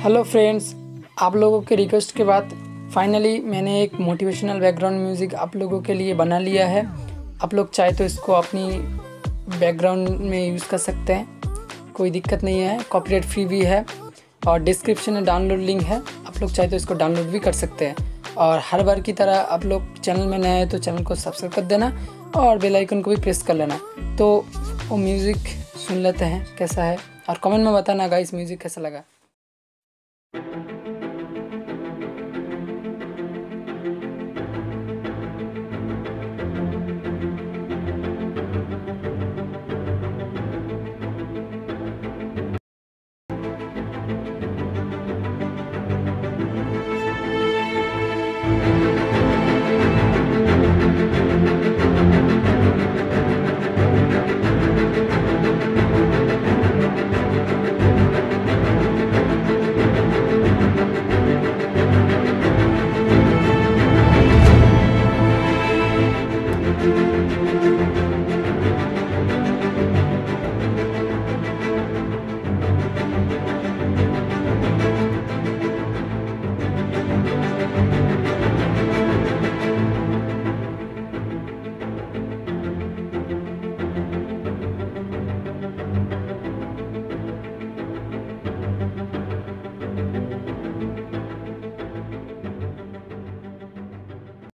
Hello friends, आप लोगों के रिक्वेस्ट के बाद फाइनली मैंने एक मोटिवेशनल बैकग्राउंड म्यूज़िक आप लोगों के लिए बना लिया है। आप लोग चाहे तो इसको अपनी बैकग्राउंड में यूज़ कर सकते हैं, कोई दिक्कत नहीं है। कॉपीराइट फ्री भी है और डिस्क्रिप्शन में डाउनलोड लिंक है, आप लोग चाहे तो इसको डाउनलोड भी कर सकते हैं। और हर बार की तरह आप लोग चैनल में नए हैं तो चैनल को सब्सक्राइब कर देना और बेल आइकन को भी प्रेस कर लेना। तो वो म्यूज़िक सुन लेते हैं कैसा है और कमेंट में बताना गाइस म्यूज़िक कैसा लगा।